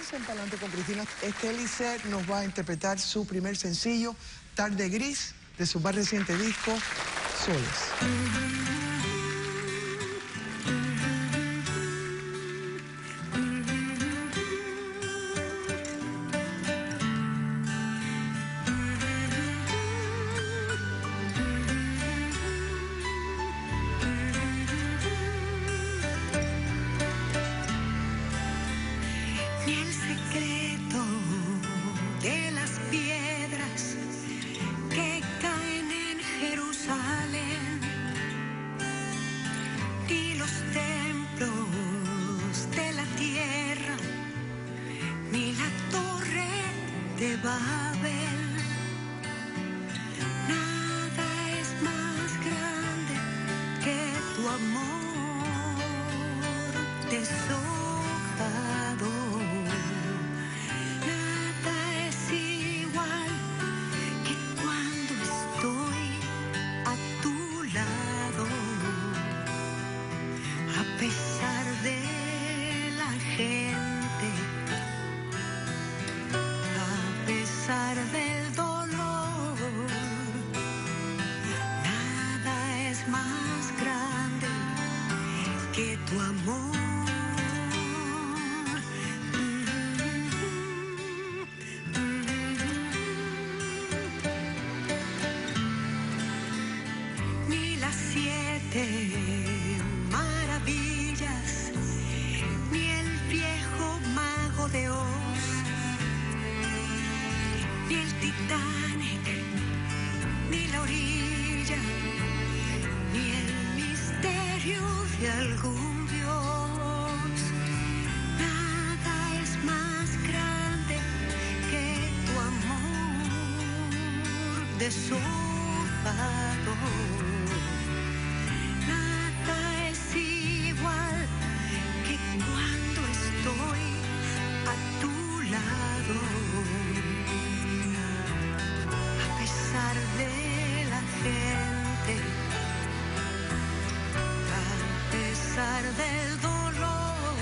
Seguimos en Palante con Cristina. Lisset nos va a interpretar su primer sencillo, Tarde Gris, de su más reciente disco, Soles. Ni el secreto de las piedras que caen en Jerusalén, ni los templos de la tierra, ni la torre de Babel. Nada es más grande que tu amor deshojado. A pesar de la gente, a pesar del dolor, nada es más grande que tu amor. Ni las 7 maravillas, ni el viejo mago de Oz, ni el Titanic, ni la orilla, ni el misterio de algún Dios. Nada es más grande que tu amor deshojado. De la gente, a pesar del dolor,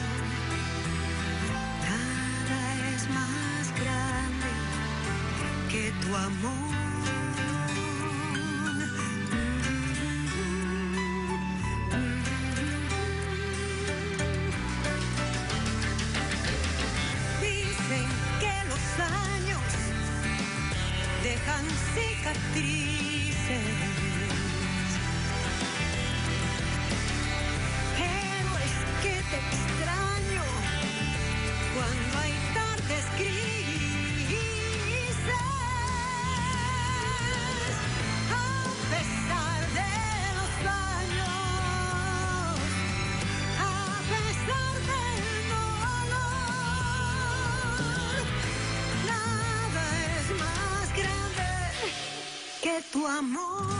nada es más grande que tu amor. Dicen que los años dejan cicatrices, pero es que te extraño cuando hay tardes grises. A pesar de los años, a pesar del dolor, nada es más grande que tu amor.